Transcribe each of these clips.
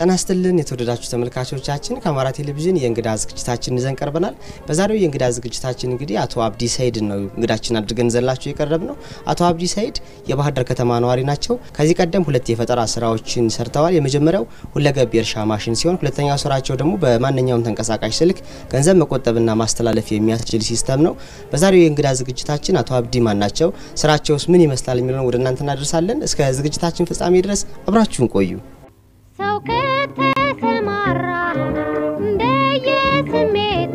ጤና ይስጥልን የተወደዳችሁ ተመልካቾቻችን ከአማራ ቴሌቪዥን የእንግዳ ዝግጅታችንን ይዘን ቀርበናል። በዛሬው የእንግዳ ዝግጅታችን እንግዲህ አቶ አብዲ ሰይድ ነው እንግዳችን አድርገን ዘላችሁ የቀረብነው። አቶ አብዲ ሰይድ የባህር ዳር ከተማ ነዋሪ ናቸው። ከዚህ ቀደም ሁለት የፈጠራ ስራዎችን ሰርተዋል። የመጀመሪያው ሁለገብ የእርሻ ማሽን ሲሆን ሁለተኛው ስራቸው ደግሞ በማንኛውም ተንቀሳቃሽ ስልክ ገንዘብ መቆጠብና ማስተላለፍ የሚያስችል ሲስተም ነው። በዛሬው የእንግዳ ዝግጅታችን አቶ አብዲ ማን ናቸው፣ ስራቸውስ ምን ይመስላል የሚለውን ወደ እናንተ እናደርሳለን። እስከ ዝግጅታችን ፍጻሜ ድረስ አብራችሁን ቆዩ። ሰው ከተሰማራ እንደየስሜቱ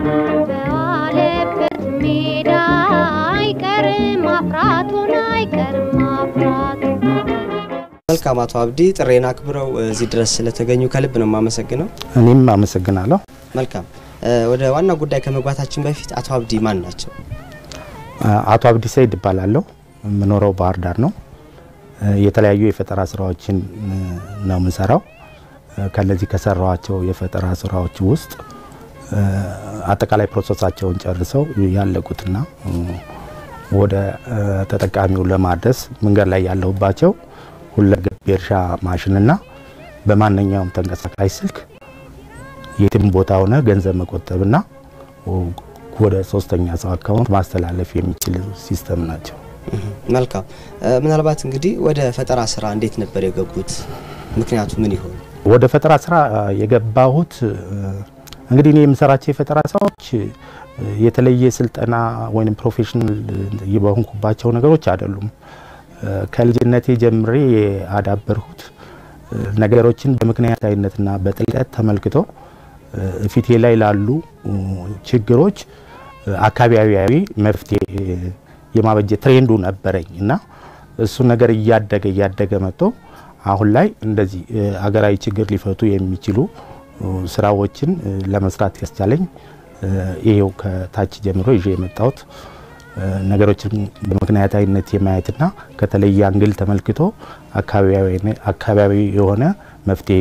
በዋለበት ሜዳ አይቀርም ማፍራቱን አይቀርም ማፍራቱ። መልካም አቶ አብዲ ጥሬና አክብረው እዚህ ድረስ ስለተገኙ ከልብ ነው ማመሰግነው። እኔም አመሰግናለሁ። መልካም ወደ ዋና ጉዳይ ከመግባታችን በፊት አቶ አብዲ ማን ናቸው? አቶ አብዲ ሰይድ እባላለሁ። የምኖረው ባህር ዳር ነው። የተለያዩ የፈጠራ ስራዎችን ነው የምሰራው። ከነዚህ ከሰራዋቸው የፈጠራ ስራዎች ውስጥ አጠቃላይ ፕሮሰሳቸውን ጨርሰው ያለቁትና ወደ ተጠቃሚው ለማድረስ መንገድ ላይ ያለውባቸው ሁለገብ የእርሻ ማሽንና በማንኛውም ተንቀሳቃሽ ስልክ የትም ቦታ ሆነ ገንዘብ መቆጠብና ወደ ሶስተኛ ሰው አካውንት ማስተላለፍ የሚችል ሲስተም ናቸው። መልካም ምናልባት እንግዲህ ወደ ፈጠራ ስራ እንዴት ነበር የገቡት? ምክንያቱ ምን ይሆን? ወደ ፈጠራ ስራ የገባሁት እንግዲህ እኔ የምሰራቸው የፈጠራ ስራዎች የተለየ ስልጠና ወይንም ፕሮፌሽናል የሆንኩባቸው ነገሮች አይደሉም። ከልጅነቴ ጀምሬ ያዳበርኩት ነገሮችን በምክንያታዊነትና በጥልቀት ተመልክቶ ፊቴ ላይ ላሉ ችግሮች አካባቢያዊ መፍትሄ የማበጀት ትሬንዱ ነበረኝና እሱ ነገር እያደገ መጥቶ አሁን ላይ እንደዚህ አገራዊ ችግር ሊፈቱ የሚችሉ ስራዎችን ለመስራት ያስቻለኝ ይሄው ከታች ጀምሮ ይዤ የመጣሁት ነገሮችን በምክንያታዊነት የማየትና ከተለየ አንግል ተመልክቶ አካባቢያዊ የሆነ መፍትሄ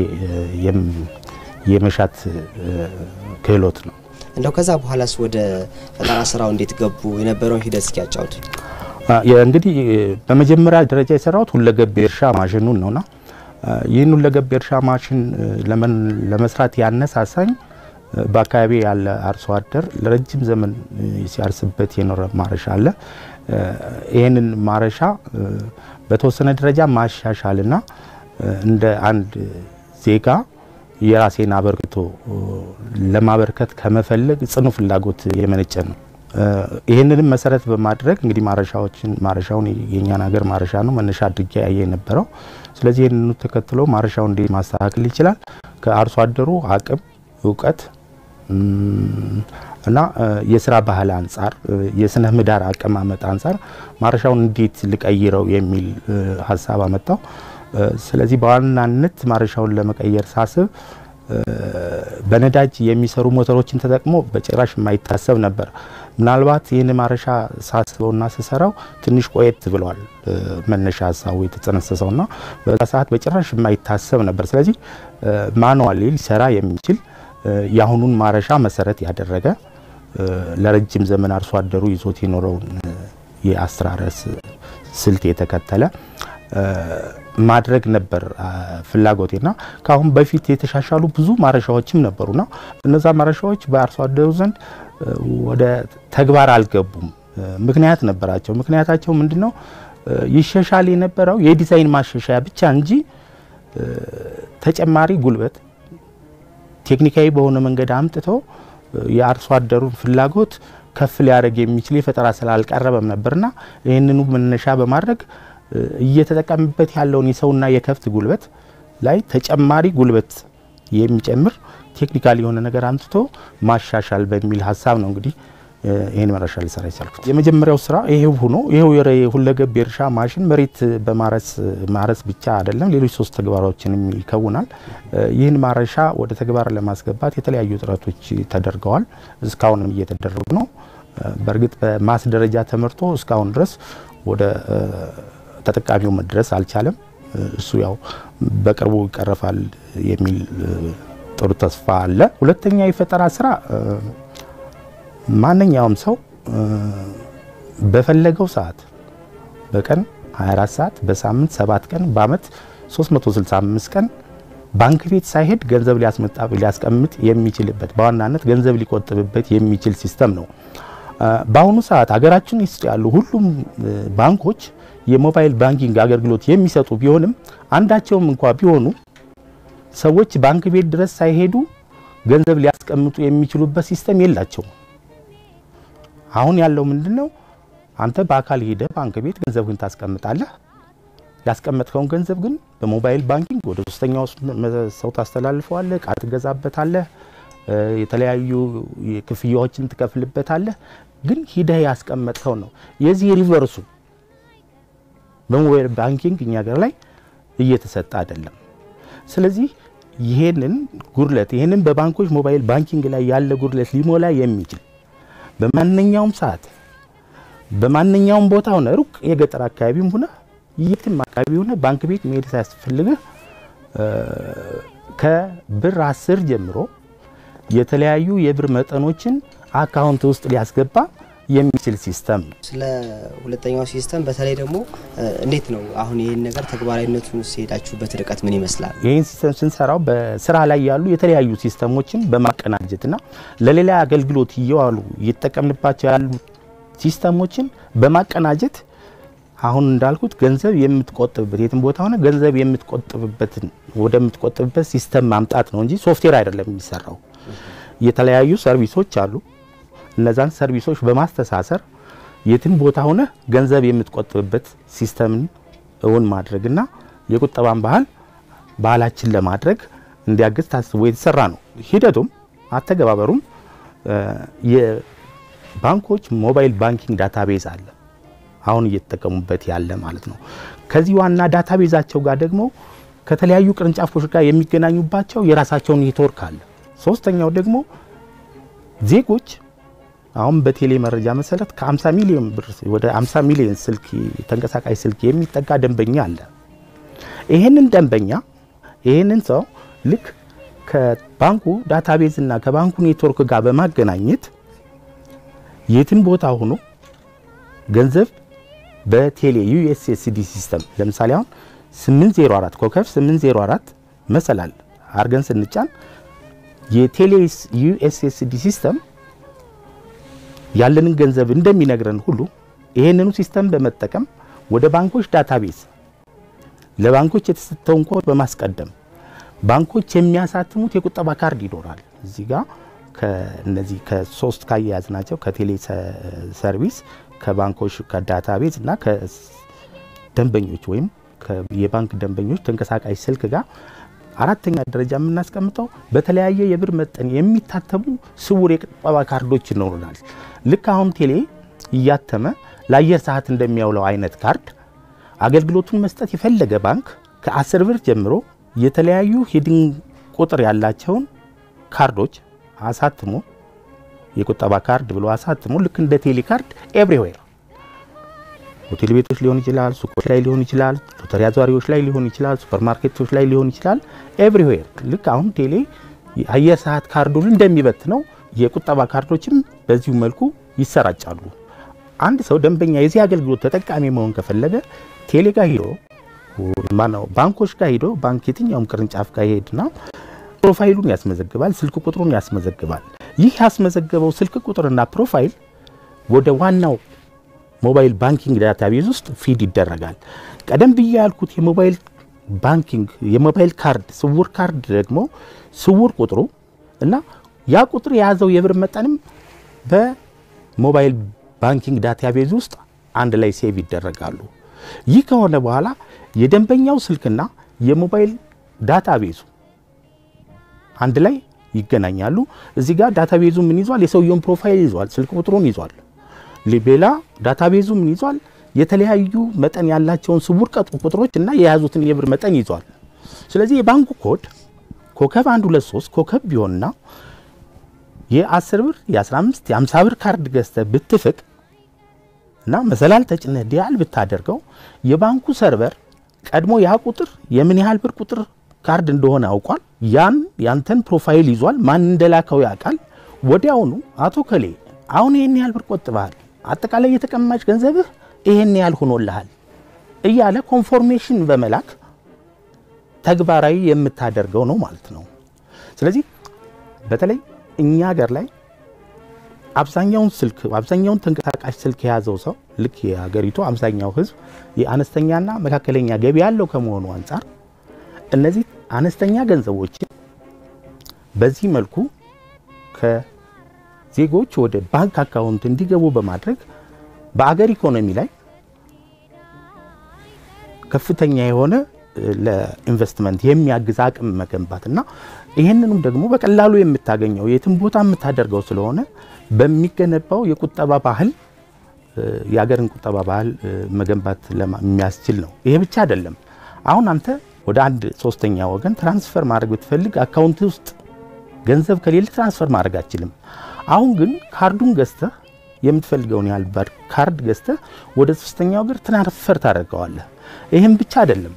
የመሻት ክህሎት ነው። እንደው ከዛ በኋላስ ወደ ፈጠራ ስራው እንዴት ገቡ? የነበረውን ሂደት እስኪ ያጫውቱ። እንግዲህ በመጀመሪያ ደረጃ የሰራሁት ሁለገብ የእርሻ ማሽኑን ነውና ይህን ሁለገብ የእርሻ ማሽን ለመስራት ያነሳሳኝ በአካባቢ ያለ አርሶ አደር ለረጅም ዘመን ሲያርስበት የኖረ ማረሻ አለ። ይሄንን ማረሻ በተወሰነ ደረጃ ማሻሻልና እንደ አንድ ዜጋ የራሴን አበርክቶ ለማበርከት ከመፈለግ ጽኑ ፍላጎት የመነጨ ነው። ይሄንንም መሰረት በማድረግ እንግዲህ ማረሻውን የኛን ሀገር ማረሻ ነው መነሻ አድርጌ ያየ ነበረው። ስለዚህ ይሄንን ተከትሎ ማረሻውን እንዴት ማስተካከል ይችላል ከአርሶ አደሩ አቅም ዕውቀት እና የሥራ ባህል አንፃር የስነ ምህዳር አቀማመጥ አንፃር ማረሻውን እንዴት ልቀይረው የሚል ሐሳብ አመጣው። ስለዚህ በዋናነት ማረሻውን ለመቀየር ሳስብ በነዳጅ የሚሰሩ ሞተሮችን ተጠቅሞ በጭራሽ የማይታሰብ ነበር። ምናልባት ይሄን ማረሻ ሳስበውና ሲሰራው ትንሽ ቆየት ብሏል መነሻ ሐሳቡ የተጸነሰሰውና በዛ ሰዓት በጭራሽ የማይታሰብ ነበር። ስለዚህ ማኑዋሊ ሊሰራ የሚችል ያሁኑን ማረሻ መሰረት ያደረገ ለረጅም ዘመን አርሶ አደሩ ይዞት የኖረውን የአስተራረስ ስልት የተከተለ ማድረግ ነበር ፍላጎቴና ካሁን በፊት የተሻሻሉ ብዙ ማረሻዎችም ነበሩና እነዛ ማረሻዎች በአርሶ አደሩ ዘንድ ወደ ተግባር አልገቡም። ምክንያት ነበራቸው። ምክንያታቸው ምንድነው? ይሻሻል የነበረው የዲዛይን ማሻሻያ ብቻ እንጂ ተጨማሪ ጉልበት ቴክኒካዊ በሆነ መንገድ አምጥቶ የአርሶ አደሩን ፍላጎት ከፍ ሊያደርግ የሚችል የፈጠራ ስላልቀረበም ነበርና ይሄንኑ መነሻ በማድረግ እየተጠቀምበት ያለውን የሰውና የከፍት ጉልበት ላይ ተጨማሪ ጉልበት የሚጨምር ቴክኒካሊ የሆነ ነገር አምጥቶ ማሻሻል በሚል ሐሳብ ነው እንግዲህ ይሄን ማረሻ ሊሰራ ይቻላል። የመጀመሪያው ስራ ይሄው ሆኖ ይሄው ሁለገብ የእርሻ ማሽን መሬት በማረስ ብቻ አይደለም ሌሎች 3 ተግባራዎችንም ይከውናል። ይህን ማረሻ ወደ ተግባር ለማስገባት የተለያዩ ጥረቶች ተደርገዋል። እስካሁንም እየተደረጉ ነው። በእርግጥ በማስ ደረጃ ተመርቶ እስካሁን ድረስ ወደ ተጠቃሚው መድረስ አልቻለም። እሱ ያው በቅርቡ ይቀርፋል የሚል ጥሩ ተስፋ አለ። ሁለተኛ የፈጠራ ስራ ማንኛውም ሰው በፈለገው ሰዓት በቀን 24 ሰዓት በሳምንት 7 ቀን በአመት 365 ቀን ባንክ ቤት ሳይሄድ ገንዘብ ሊያስቀምጥ የሚችልበት በዋናነት ገንዘብ ሊቆጥብበት የሚችል ሲስተም ነው። በአሁኑ ሰዓት ሀገራችን ውስጥ ያሉ ሁሉም ባንኮች የሞባይል ባንኪንግ አገልግሎት የሚሰጡ ቢሆንም አንዳቸውም እንኳን ቢሆኑ ሰዎች ባንክ ቤት ድረስ ሳይሄዱ ገንዘብ ሊያስቀምጡ የሚችሉበት ሲስተም የላቸውም። አሁን ያለው ምንድነው? አንተ በአካል ሄደህ ባንክ ቤት ገንዘብህን ታስቀምጣለህ። ያስቀመጥከውን ገንዘብ ግን በሞባይል ባንኪንግ ወደ ሶስተኛው ሰው ታስተላልፈዋለህ፣ ዕቃ ትገዛበታለህ፣ የተለያዩ ክፍያዎችን ትከፍልበታለህ። ግን ሂደህ ያስቀመጥከው ነው። የዚህ ሪቨርሱ በሞባይል ባንኪንግ እኛ ሀገር ላይ እየተሰጠ አይደለም። ስለዚህ ይሄንን ጉድለት ይሄንን በባንኮች ሞባይል ባንኪንግ ላይ ያለ ጉድለት ሊሞላ የሚችል በማንኛውም ሰዓት በማንኛውም ቦታ ሆነ ሩቅ የገጠር አካባቢም ሆነ የትም አካባቢ ሆነ ባንክ ቤት መሄድ ሳያስፈልግህ ከብር 10 ጀምሮ የተለያዩ የብር መጠኖችን አካውንት ውስጥ ሊያስገባ የሚችል ሲስተም ነው። ስለ ሁለተኛው ሲስተም በተለይ ደግሞ እንዴት ነው አሁን ይሄን ነገር ተግባራዊነቱን ሲሄዳችሁበት ርቀት ምን ይመስላል? ይሄን ሲስተም ስንሰራው በስራ ላይ ያሉ የተለያዩ ሲስተሞችን በማቀናጀትና ለሌላ አገልግሎት ይዋሉ እየተጠቀምንባቸው ያሉ ሲስተሞችን በማቀናጀት አሁን እንዳልኩት ገንዘብ የምትቆጥብበት የትም ቦታ ሆነ ገንዘብ የምትቆጥብበትን ወደምትቆጥብበት ሲስተም ማምጣት ነው እንጂ ሶፍትዌር አይደለም የሚሰራው። የተለያዩ ሰርቪሶች አሉ። እነዛን ሰርቪሶች በማስተሳሰር የትም ቦታ ሆነ ገንዘብ የምትቆጥብበት ሲስተምን እውን ማድረግና የቁጠባን ባህላችን ለማድረግ እንዲያግዝ ታስቦ የተሰራ ነው። ሂደቱም አተገባበሩም የባንኮች ሞባይል ባንኪንግ ዳታቤዝ አለ አሁን እየተጠቀሙበት ያለ ማለት ነው። ከዚህ ዋና ዳታቤዛቸው ጋር ደግሞ ከተለያዩ ቅርንጫፎች ጋር የሚገናኙባቸው የራሳቸው ኔትወርክ አለ። ሶስተኛው ደግሞ ዜጎች አሁን በቴሌ መረጃ መሰረት ከ50 ሚሊዮን ብር ወደ 50 ሚሊዮን ስልክ ተንቀሳቃሽ ስልክ የሚጠጋ ደንበኛ አለ። ይሄንን ደንበኛ ይሄንን ሰው ልክ ከባንኩ ዳታቤዝ እና ከባንኩ ኔትወርክ ጋር በማገናኘት የትም ቦታ ሆኖ ገንዘብ በቴሌ ዩኤስኤስዲ ሲስተም ለምሳሌ አሁን 804 ኮከብ 804 መሰላል አርገን ስንጫን የቴሌ ዩኤስኤስዲ ሲስተም ያለንን ገንዘብ እንደሚነግረን ሁሉ ይሄንኑ ሲስተም በመጠቀም ወደ ባንኮች ዳታቤዝ ለባንኮች የተሰጠውን ኮድ በማስቀደም ባንኮች የሚያሳትሙት የቁጠባ ካርድ ይኖራል። እዚህ ጋር ከነዚህ ከሶስት ካያያዝናቸው ከቴሌ ሰርቪስ ከባንኮች ከዳታቤዝ እና ከደንበኞች ወይም የባንክ ደንበኞች ተንቀሳቃሽ ስልክ ጋር አራተኛ ደረጃ የምናስቀምጠው በተለያየ የብር መጠን የሚታተሙ ስውር የቁጠባ ካርዶች ይኖሩናል። ልክ አሁን ቴሌ እያተመ ለአየር ሰዓት እንደሚያውለው አይነት ካርድ አገልግሎቱን መስጠት የፈለገ ባንክ ከ10 ብር ጀምሮ የተለያዩ ሄዲንግ ቁጥር ያላቸውን ካርዶች አሳትሞ የቁጠባ ካርድ ብሎ አሳትሞ ልክ እንደ ቴሌ ካርድ ኤቭሪዌር ሆቴል ቤቶች ሊሆን ይችላል፣ ሱቆች ላይ ሊሆን ይችላል፣ ሎተሪ አዟሪዎች ላይ ሊሆን ይችላል፣ ሱፐርማርኬቶች ላይ ሊሆን ይችላል። ኤቭሪዌር ልክ አሁን ቴሌ አየር ሰዓት ካርዱን እንደሚበት ነው የቁጠባ ካርዶችም በዚሁ መልኩ ይሰራጫሉ። አንድ ሰው ደንበኛ የዚህ አገልግሎት ተጠቃሚ መሆን ከፈለገ ቴሌ ጋር ሄዶ ባንኮች ጋር ሄዶ ባንክ የትኛውም ቅርንጫፍ ጋር ሄድና ፕሮፋይሉን ያስመዘግባል፣ ስልክ ቁጥሩን ያስመዘግባል። ይህ ያስመዘገበው ስልክ ቁጥርና ፕሮፋይል ወደ ዋናው ሞባይል ባንኪንግ ዳታቤዝ ውስጥ ፊድ ይደረጋል። ቀደም ብዬ ያልኩት የሞባይል ባንኪንግ የሞባይል ካርድ ስውር ካርድ ደግሞ ስውር ቁጥሩ እና ያ ቁጥር የያዘው የብር መጠንም በሞባይል ባንኪንግ ዳታቤዝ ውስጥ አንድ ላይ ሴቭ ይደረጋሉ። ይህ ከሆነ በኋላ የደንበኛው ስልክና የሞባይል ዳታቤዙ አንድ ላይ ይገናኛሉ። እዚህ ጋር ዳታቤዙ ምን ይዟል? የሰውየውን ፕሮፋይል ይዟል፣ ስልክ ቁጥሩን ይዟል። ሌላ ዳታቤዙ ምን ይዟል? የተለያዩ መጠን ያላቸውን ስውር ቁጥሮች እና የያዙትን የብር መጠን ይዟል። ስለዚህ የባንኩ ኮድ ኮከብ 123 ኮከብ ቢሆንና የ10 ብር የ15 የ50 ብር ካርድ ገዝተህ ብትፍቅ እና መሰላል ተጭነህ ዲያል ብታደርገው የባንኩ ሰርቨር ቀድሞ ያ ቁጥር የምን ያህል ብር ቁጥር ካርድ እንደሆነ አውቋል። ያንተን ፕሮፋይል ይዟል፣ ማን እንደላከው ያውቃል። ወዲያውኑ አቶ ከሌ አሁን ይሄን ያህል ብር ቆጥበሃል፣ አጠቃላይ የተቀማጭ ገንዘብህ ይሄን ያህል ሆኖልሃል እያለ ኮንፎርሜሽን በመላክ ተግባራዊ የምታደርገው ነው ማለት ነው። ስለዚህ በተለይ እኛ ሀገር ላይ አብዛኛውን ተንቀሳቃሽ ስልክ የያዘው ሰው ልክ የሀገሪቱ አብዛኛው ህዝብ የአነስተኛና መካከለኛ ገቢ ያለው ከመሆኑ አንፃር እነዚህ አነስተኛ ገንዘቦች በዚህ መልኩ ከዜጎች ወደ ባንክ አካውንት እንዲገቡ በማድረግ በአገር ኢኮኖሚ ላይ ከፍተኛ የሆነ ለኢንቨስትመንት የሚያግዝ አቅም መገንባትና ይሄንንም ደግሞ በቀላሉ የምታገኘው የትም ቦታ የምታደርገው ስለሆነ በሚገነባው የቁጠባ ባህል የአገርን ቁጠባ ባህል መገንባት የሚያስችል ነው። ይሄ ብቻ አይደለም። አሁን አንተ ወደ አንድ ሶስተኛ ወገን ትራንስፈር ማድረግ ብትፈልግ አካውንት ውስጥ ገንዘብ ከሌለ ትራንስፈር ማድረግ አትችልም። አሁን ግን ካርዱን ገዝተህ የምትፈልገውን ያህል ካርድ ገዝተህ ወደ ሶስተኛ ወገን ትራንስፈር ታደርገዋለህ። ይሄም ብቻ አይደለም።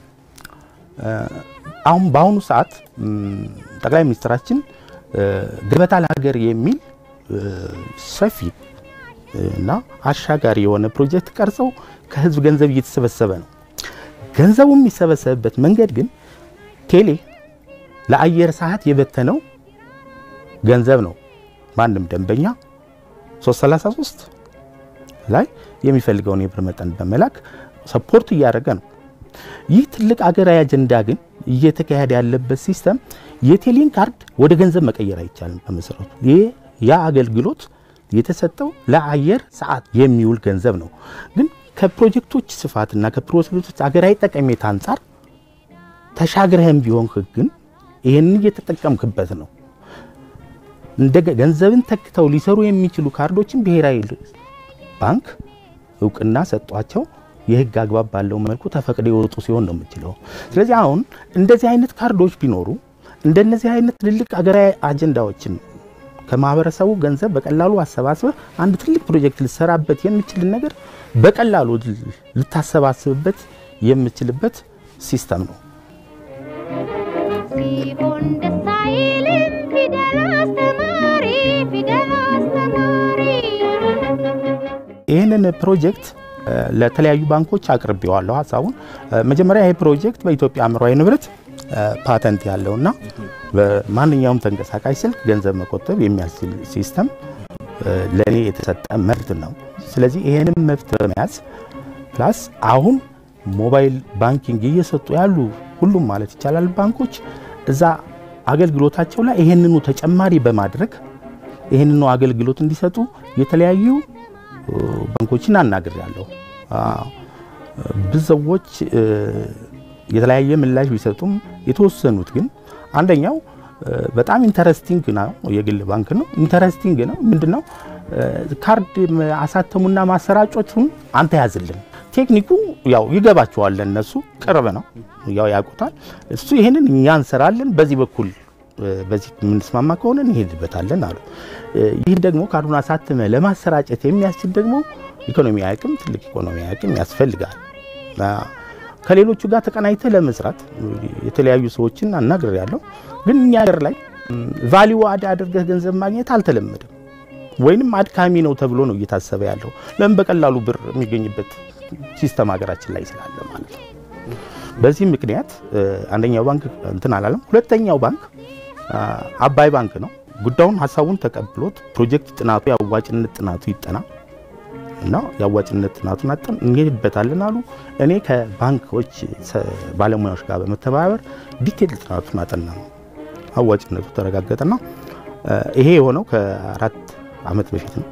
አሁን በአሁኑ ሰዓት ጠቅላይ ሚኒስትራችን ገበታ ለሀገር የሚል ሰፊ እና አሻጋሪ የሆነ ፕሮጀክት ቀርጸው ከህዝብ ገንዘብ እየተሰበሰበ ነው። ገንዘቡ የሚሰበሰብበት መንገድ ግን ቴሌ ለአየር ሰዓት የበተነው ገንዘብ ነው። ማንም ደንበኛ 333 ላይ የሚፈልገውን የብር መጠን በመላክ ሰፖርት እያደረገ ነው። ይህ ትልቅ አገራዊ አጀንዳ ግን እየተካሄደ ያለበት ሲስተም የቴሌን ካርድ ወደ ገንዘብ መቀየር አይቻልም። በመሰረቱ ያ አገልግሎት የተሰጠው ለአየር ሰዓት የሚውል ገንዘብ ነው። ግን ከፕሮጀክቶች ስፋትና ከፕሮጀክቶች አገራዊ ጠቀሜታ አንፃር ተሻግረህም ቢሆን ግን ይሄን እየተጠቀምክበት ነው። እንደ ገንዘብን ተክተው ሊሰሩ የሚችሉ ካርዶችን ብሔራዊ ባንክ እውቅና ሰጧቸው የህግ አግባብ ባለው መልኩ ተፈቅደው ይወጡ ሲሆን ነው የምትለው። ስለዚህ አሁን እንደዚህ አይነት ካርዶች ቢኖሩ እንደነዚህ አይነት ትልልቅ አገራዊ አጀንዳዎችን ከማህበረሰቡ ገንዘብ በቀላሉ አሰባስበህ አንድ ትልቅ ፕሮጀክት ልትሰራበት የሚችል ነገር በቀላሉ ልታሰባስብበት የምትችልበት ሲስተም ነው። ሲሆን ደስ አይልም ፊደል አስተማሪ ይሄንን ፕሮጀክት ለተለያዩ ባንኮች አቅርቤዋለሁ ሐሳቡን። መጀመሪያ ይሄ ፕሮጀክት በኢትዮጵያ አእምሯዊ ንብረት ፓተንት ያለውና በማንኛውም ተንቀሳቃሽ ስልክ ገንዘብ መቆጠብ የሚያስችል ሲስተም ለኔ የተሰጠ መብት ነው። ስለዚህ ይሄንን መብት በመያዝ ፕላስ አሁን ሞባይል ባንኪንግ እየሰጡ ያሉ ሁሉም ማለት ይቻላል ባንኮች እዛ አገልግሎታቸው ላይ ይሄንኑ ተጨማሪ በማድረግ ይሄንኑ አገልግሎት እንዲሰጡ የተለያዩ ባንኮችን አናግሬያለሁ። ብዙዎች የተለያየ ምላሽ ቢሰጡም የተወሰኑት ግን አንደኛው በጣም ኢንተረስቲንግ ነው፣ የግል ባንክ ነው፣ ኢንተረስቲንግ ነው። ምንድነው ካርድ አሳተሙና ማሰራጮቱን አንተ ያዝልን። ቴክኒኩ ያው ይገባቸዋል፣ እነሱ ቅርብ ነው፣ ያው ያውቁታል። እሱ ይሄንን እኛ እንሰራለን፣ በዚህ ምንስማማ ከሆነ እንሄድበታለን አሉ። ይህ ደግሞ ካርዱን አሳተመ ለማሰራጨት የሚያስችል ደግሞ ኢኮኖሚ አቅም፣ ትልቅ ኢኮኖሚ አቅም ያስፈልጋል። ከሌሎቹ ጋር ተቀናይተ ለመስራት የተለያዩ ሰዎችን አናግሬያለሁ። ግን እኛ ሀገር ላይ ቫልዩ አድ አድርገህ ገንዘብ ማግኘት አልተለመደም፣ ወይንም አድካሚ ነው ተብሎ ነው እየታሰበ ያለው። ለምን በቀላሉ ብር የሚገኝበት ሲስተም ሀገራችን ላይ ስላለ ማለት ነው። በዚህ ምክንያት አንደኛው ባንክ እንትን አላለም። ሁለተኛው ባንክ አባይ ባንክ ነው። ጉዳዩን ሐሳቡን ተቀብሎት ፕሮጀክት ጥናቱ ያዋጭነት ጥናቱ ይጠና እና ያዋጭነት ጥናቱን አጥተን እንሄድበታለን አሉ። እኔ ከባንኮች ባለሙያዎች ጋር በመተባበር ዲቴል ጥናቱን አጠና ነው። አዋጭነቱ ተረጋገጠና ይሄ የሆነው ከ4 ዓመት በፊት ነው።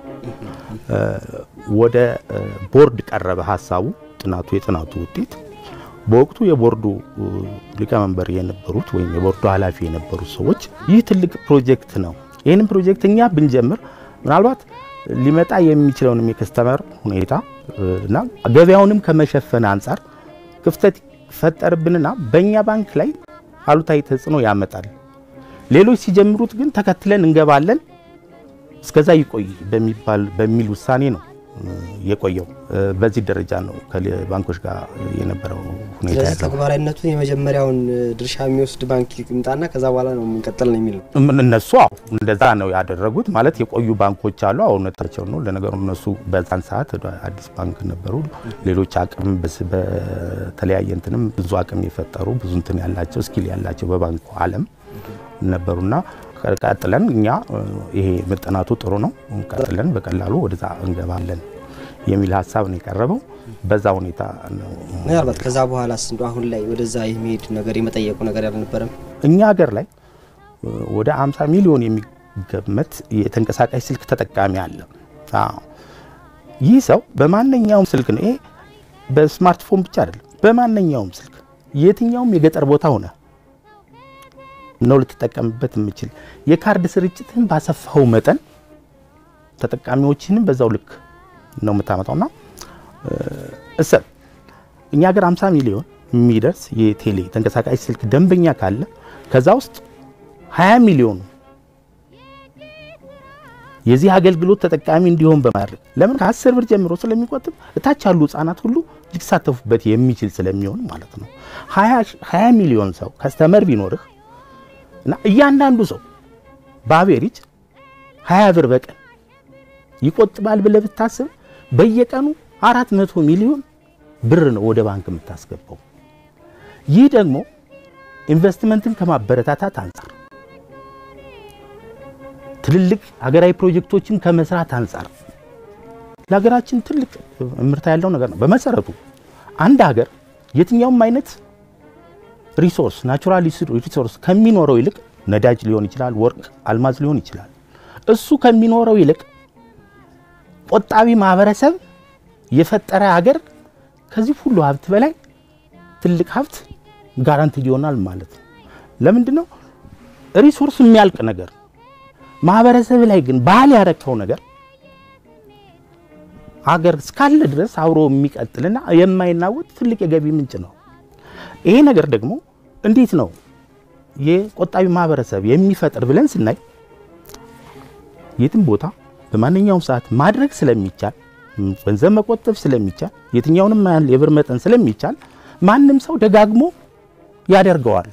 ወደ ቦርድ ቀረበ ሐሳቡ የጥናቱ ውጤት። በወቅቱ የቦርዱ ሊቀመንበር የነበሩት ወይም የቦርዱ ኃላፊ የነበሩት ሰዎች ይህ ትልቅ ፕሮጀክት ነው፣ ይሄንን ፕሮጀክት እኛ ብንጀምር ምናልባት ሊመጣ የሚችለውን የከስተመር ሁኔታ እና ገበያውንም ከመሸፈን አንፃር ክፍተት ፈጠርብንና በእኛ ባንክ ላይ አሉታዊ ተጽዕኖ ያመጣል። ሌሎች ሲጀምሩት ግን ተከትለን እንገባለን፣ እስከዛ ይቆይ በሚል ውሳኔ ነው የቆየው በዚህ ደረጃ ነው ከባንኮች ጋር የነበረው ሁኔታ ያለው ተግባራዊነቱን የመጀመሪያውን ድርሻ የሚወስድ ባንክ ይምጣና ከዛ በኋላ ነው የምንቀጥል ነው የሚለው እነሱ እንደዛ ነው ያደረጉት ማለት የቆዩ ባንኮች አሉ አውነታቸው ነው ለነገሩ እነሱ በዛን ሰዓት አዲስ ባንክ ነበሩ ሌሎች አቅም በተለያየ እንትንም ብዙ አቅም የፈጠሩ ብዙ እንትን ያላቸው ስኪል ያላቸው በባንኩ ዓለም ነበሩና ቀጥለን እኛ ይሄ መጠናቱ ጥሩ ነው ቀጥለን በቀላሉ ወደዛ እንገባለን የሚል ሐሳብ ነው የቀረበው በዛ ሁኔታ ነው ምናልባት ከዛ በኋላስ እንደው አሁን ላይ ወደዛ የሚሄድ ነገር የመጠየቁ ነገር ያልነበረም እኛ ሀገር ላይ ወደ 50 ሚሊዮን የሚገመት የተንቀሳቃሽ ስልክ ተጠቃሚ አለ ይህ ሰው በማንኛውም ስልክ ነው በስማርትፎን ብቻ አይደለም በማንኛውም ስልክ የትኛውም የገጠር ቦታ ሆነ ነው ልትጠቀምበት የምችል የካርድ ስርጭትን ባሰፋው መጠን ተጠቃሚዎችንም በዛው ልክ ነው የምታመጣውና እኛ ሀገር 50 ሚሊዮን የሚደርስ የቴሌ ተንቀሳቃሽ ስልክ ደንበኛ ካለ ከዛ ውስጥ 20 ሚሊዮን የዚህ አገልግሎት ተጠቃሚ እንዲሆን በማድረግ ለምን ከ10 ብር ጀምሮ ስለሚቆጥብ እታች ያሉ ህፃናት ሁሉ ሊሳተፉበት የሚችል ስለሚሆን ማለት ነው 20 ሚሊዮን ሰው ከስተመር ቢኖርህ እና እያንዳንዱ ሰው በአቬሬጅ 20 ብር በቀን ይቆጥባል ብለህ ብታስብ በየቀኑ 400 ሚሊዮን ብር ነው ወደ ባንክ የምታስገባው ይህ ደግሞ ኢንቨስትመንትን ከማበረታታት አንፃር ትልልቅ ሀገራዊ ፕሮጀክቶችን ከመስራት አንፃር ለሀገራችን ትልቅ ምርታ ያለው ነገር ነው በመሰረቱ አንድ ሀገር የትኛውም አይነት ሪሶርስ ናቹራል ሪሶርስ ከሚኖረው ይልቅ ነዳጅ ሊሆን ይችላል ወርቅ አልማዝ ሊሆን ይችላል እሱ ከሚኖረው ይልቅ ቆጣቢ ማህበረሰብ የፈጠረ ሀገር ከዚህ ሁሉ ሀብት በላይ ትልቅ ሀብት ጋራንቲ ይሆናል ማለት ነው ለምንድነው ሪሶርስ የሚያልቅ ነገር ማህበረሰብ ላይ ግን ባህል ያረከው ነገር ሀገር እስካለ ድረስ አብሮ የሚቀጥልና የማይናወጥ ትልቅ የገቢ ምንጭ ነው ይሄ ነገር ደግሞ እንዴት ነው የቆጣቢ ማህበረሰብ የሚፈጥር ብለን ስናይ የትም ቦታ በማንኛውም ሰዓት ማድረግ ስለሚቻል ገንዘብ መቆጠብ ስለሚቻል የትኛውንም ያህል የብር መጠን ስለሚቻል ማንንም ሰው ደጋግሞ ያደርገዋል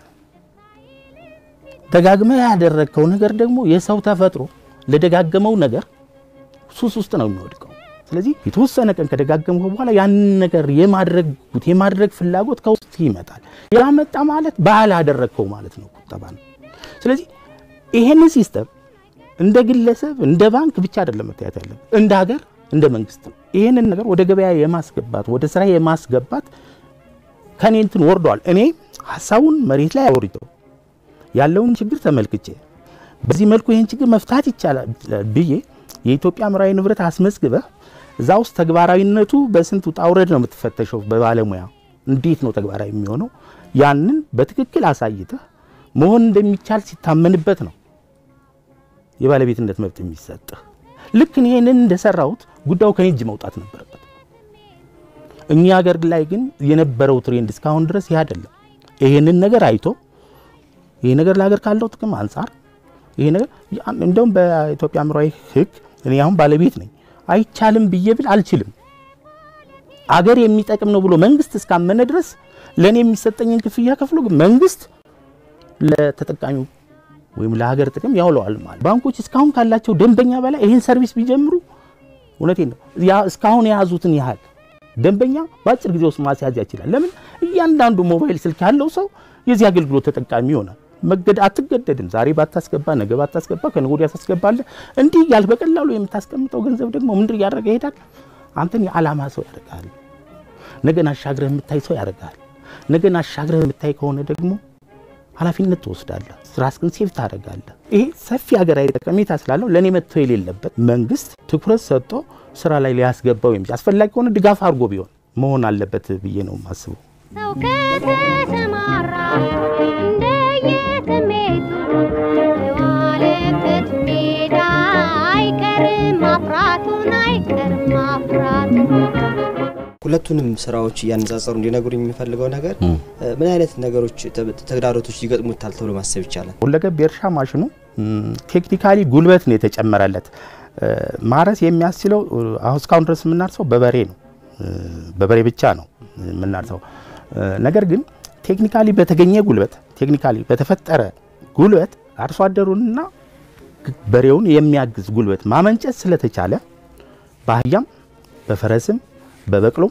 ደጋግመ ያደረከው ነገር ደግሞ የሰው ተፈጥሮ ለደጋገመው ነገር ሱስ ውስጥ ነው የሚወድቀው ስለዚህ የተወሰነ ቀን ከደጋገመው በኋላ ያን ነገር የማድረግ ፍላጎት ከውስጥ ይመጣል ያመጣ ማለት ባህል አደረከው ማለት ነው ቁጠባ ነው ስለዚህ ይሄን ሲስተም እንደ ግለሰብ እንደ ባንክ ብቻ አይደለም መታየት ያለበት እንደ ሀገር እንደ መንግስት ይሄንን ነገር ወደ ገበያ የማስገባት ወደ ስራ የማስገባት ከኔንትን ወርዷል እኔ ሐሳቡን መሬት ላይ አውርቼው ያለውን ችግር ተመልክቼ በዚህ መልኩ ይሄን ችግር መፍታት ይቻላል ብዬ የኢትዮጵያ ምራይ ንብረት አስመዝግበህ እዛው ተግባራዊነቱ በስንት ጣውረድ ነው የምትፈተሸው በባለሙያ እንዴት ነው ተግባራዊ የሚሆነው ያንን በትክክል አሳይተህ መሆን እንደሚቻል ሲታመንበት ነው የባለቤትነት መብት የሚሰጥህ ልክ ይሄንን እንደሰራውት ጉዳዩ ከኔጅ መውጣት ነበረበት እኛ ሀገር ላይ ግን የነበረው ትሬንድ እስካሁን ድረስ ያደለም ይሄንን ነገር አይቶ ይሄ ነገር ለሀገር ካለው ጥቅም አንፃር ይሄ ነገር እንደውም በኢትዮጵያ ምራይ ህግ እኔ አሁን ባለቤት ነኝ አይቻልም ብዬብል አልችልም አገር የሚጠቅም ነው ብሎ መንግስት እስካመነ ድረስ ለኔ የሚሰጠኝን ክፍያ ከፍሎ መንግስት ለተጠቃሚው ወይም ለሀገር ጥቅም ያውለዋል ማለት ባንኮች እስካሁን ካላቸው ደንበኛ በላይ ይሄን ሰርቪስ ቢጀምሩ እውነቴን ነው ያ እስካሁን ያዙትን ያህል ደንበኛ ባጭር ጊዜ ውስጥ ማስያዝ ይችላል ለምን እያንዳንዱ ሞባይል ስልክ ያለው ሰው የዚህ አገልግሎት ተጠቃሚ ይሆናል አትገደድም ዛሬ ባታስገባ ነገ ባታስገባ ከነጎዲያ ታስገባለ እንዴ ያል በቀላሉ የምታስቀምጠው ገንዘብ ደግሞ ምንድር ያደረገ ይሄዳል አንተን የዓላማ ሰው ያደርጋል ነገና አሻግረህ የምታይ ሰው ያደርጋል ነገና አሻግረህ የምታይ ከሆነ ደግሞ ኃላፊነት ትወስዳለህ ራስህን ሴፍ ታደርጋለህ ይሄ ሰፊ ሀገራዊ ጠቀሜታ ስላለው ለኔ መጥቶ የሌለበት መንግስት ትኩረት ሰጥቶ ስራ ላይ ሊያስገባው የሚችል አስፈላጊ ሆነ ድጋፍ አድርጎ ቢሆን መሆን አለበት ብዬ ነው ማስበው ሰው ከተሰማራ እንደየስሜቱ ዋለበት ሜዳ አይቀርም ማፍራቱ ሁለቱንም ስራዎች ያንዛዛሩ እንዲነግሩኝ የሚፈልገው ነገር ምን አይነት ነገሮች ተግዳሮቶች ይገጥሙታል ተብሎ ማሰብ ይቻላል ሁለገብ የእርሻ ማሽኑ ቴክኒካሊ ጉልበት ነው የተጨመረለት ማረስ የሚያስችለው አሁን እስካሁን ድረስ የምናርሰው በበሬ ነው በበሬ ብቻ ነው የምናርሰው ነገር ግን ቴክኒካሊ በተገኘ ጉልበት ቴክኒካሊ በተፈጠረ ጉልበት አርሶ አደሩንና በሬውን የሚያግዝ ጉልበት ማመንጨት ስለተቻለ በአህያም በፈረስም በበቅሎም